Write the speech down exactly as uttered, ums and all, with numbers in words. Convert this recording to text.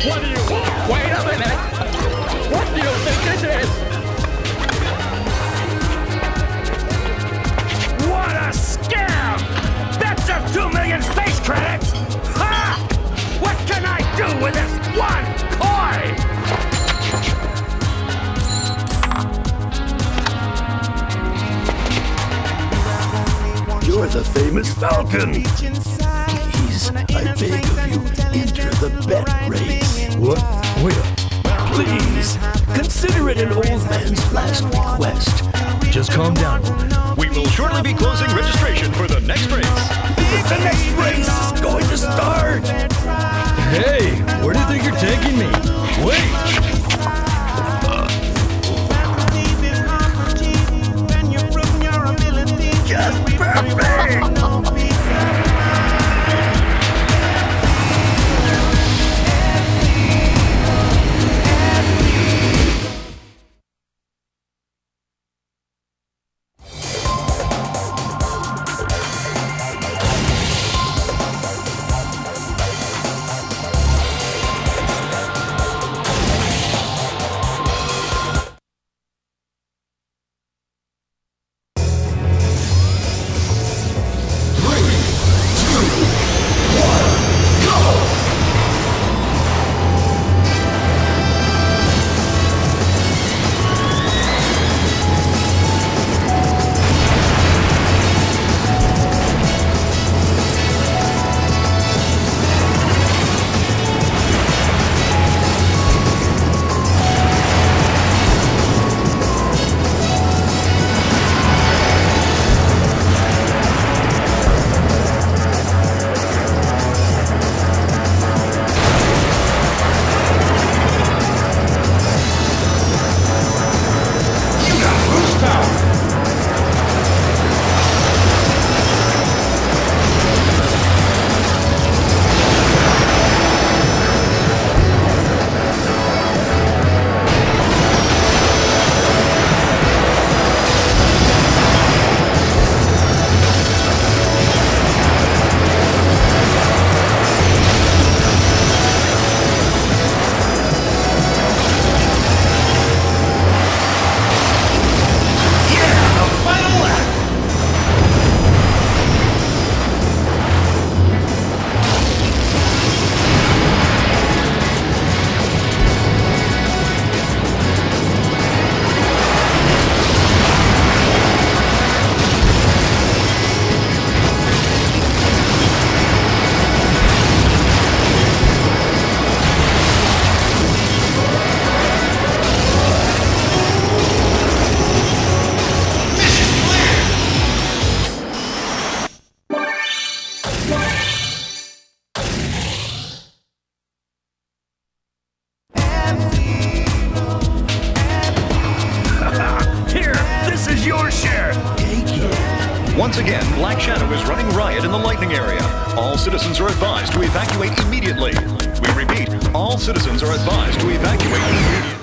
What do you want? Wait a minute! What do you think this is? What a scam! That's just two million space credits! Ha! What can I do with this one coin? You're the famous Falcon! Please, I beg of you, enter the bet race. What? Wait a... Please, consider it an old man's last request. Just calm down. We will shortly be closing registration for the next race. The next race is going to start! Hey, where do you think you're taking me? Wait! Just perfect! Once again, Black Shadow is running riot in the Lightning area. All citizens are advised to evacuate immediately. We repeat, all citizens are advised to evacuate immediately.